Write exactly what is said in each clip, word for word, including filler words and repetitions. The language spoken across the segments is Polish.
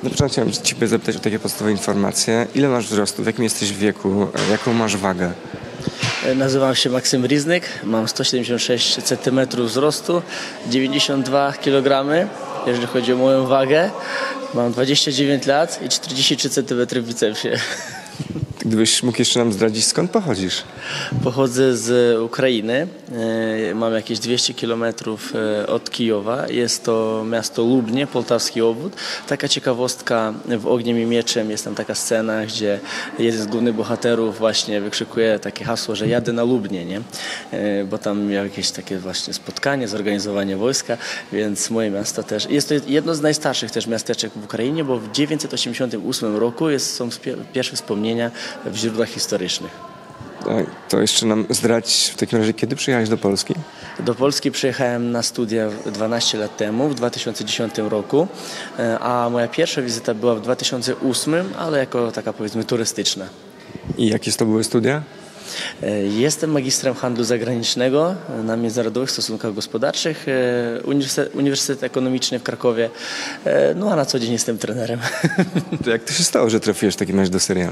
Na początku chciałem Ciebie zapytać o takie podstawowe informacje. Ile masz wzrostu, w jakim jesteś wieku, jaką masz wagę? Nazywam się Maksym Riznyk, mam sto siedemdziesiąt sześć centymetrów wzrostu, dziewięćdziesiąt dwa kilogramy, jeżeli chodzi o moją wagę. Mam dwadzieścia dziewięć lat i czterdzieści trzy centymetry w bicepsie. Gdybyś mógł jeszcze nam zdradzić, skąd pochodzisz? Pochodzę z Ukrainy, mam jakieś dwieście kilometrów od Kijowa. Jest to miasto Lubnie, Poltawski obwód. Taka ciekawostka, w Ogniem i Mieczem jest tam taka scena, gdzie jeden z głównych bohaterów właśnie wykrzykuje takie hasło, że jadę na Lubnie, nie? Bo tam miał jakieś takie właśnie spotkanie, zorganizowanie wojska, więc moje miasto też. Jest to jedno z najstarszych też miasteczek w Ukrainie, bo w tysiąc dziewięćset osiemdziesiątym ósmym roku jest, są pierwsze wspomnienia w źródłach historycznych. To jeszcze nam zdradź w takim razie, kiedy przyjechałeś do Polski? Do Polski przyjechałem na studia dwanaście lat temu, w dwa tysiące dziesiątym roku, a moja pierwsza wizyta była w dwa tysiące ósmym, ale jako taka, powiedzmy, turystyczna. I jakie to były studia? Jestem magistrem handlu zagranicznego na międzynarodowych stosunkach gospodarczych, Uniwersytet, Uniwersytet Ekonomiczny w Krakowie, no a na co dzień jestem trenerem. To jak to się stało, że trafiłeś w takim razie do serialu?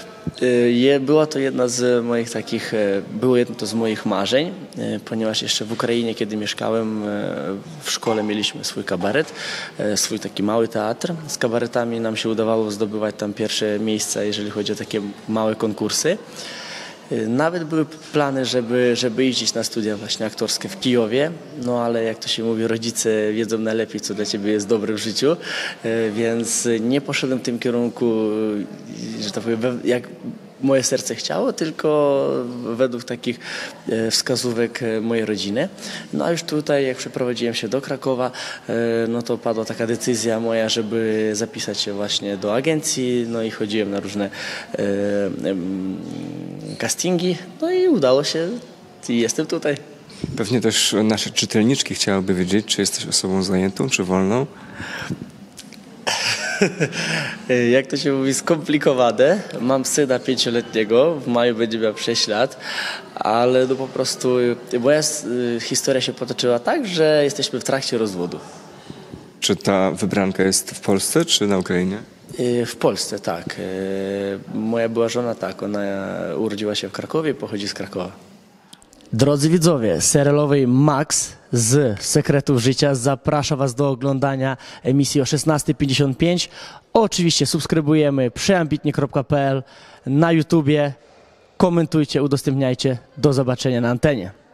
Była to jedna z moich takich, było jedno to z moich marzeń, ponieważ jeszcze w Ukrainie, kiedy mieszkałem, w szkole mieliśmy swój kabaret, swój taki mały teatr. Z kabaretami nam się udawało zdobywać tam pierwsze miejsca, jeżeli chodzi o takie małe konkursy. Nawet były plany, żeby, żeby jeździć na studia właśnie aktorskie w Kijowie, no ale jak to się mówi, rodzice wiedzą najlepiej, co dla ciebie jest dobre w życiu, więc nie poszedłem w tym kierunku, że tak powiem, jak moje serce chciało, tylko według takich wskazówek mojej rodziny. No a już tutaj, jak przeprowadziłem się do Krakowa, no to padła taka decyzja moja, żeby zapisać się właśnie do agencji, no i chodziłem na różne e, e, castingi, no i udało się i jestem tutaj. Pewnie też nasze czytelniczki chciałyby wiedzieć, czy jesteś osobą zajętą, czy wolną? Jak to się mówi, skomplikowane. Mam syna pięcioletniego, w maju będzie miał sześć lat, ale no po prostu moja historia się potoczyła tak, że jesteśmy w trakcie rozwodu. Czy ta wybranka jest w Polsce, czy na Ukrainie? W Polsce, tak. Moja była żona, tak, ona urodziła się w Krakowie, pochodzi z Krakowa. Drodzy widzowie, serialowej Max z Sekretów Życia zaprasza Was do oglądania emisji o szesnastej pięćdziesiąt pięć. Oczywiście subskrybujemy przeambitnie kropka p l na YouTubie. Komentujcie, udostępniajcie. Do zobaczenia na antenie.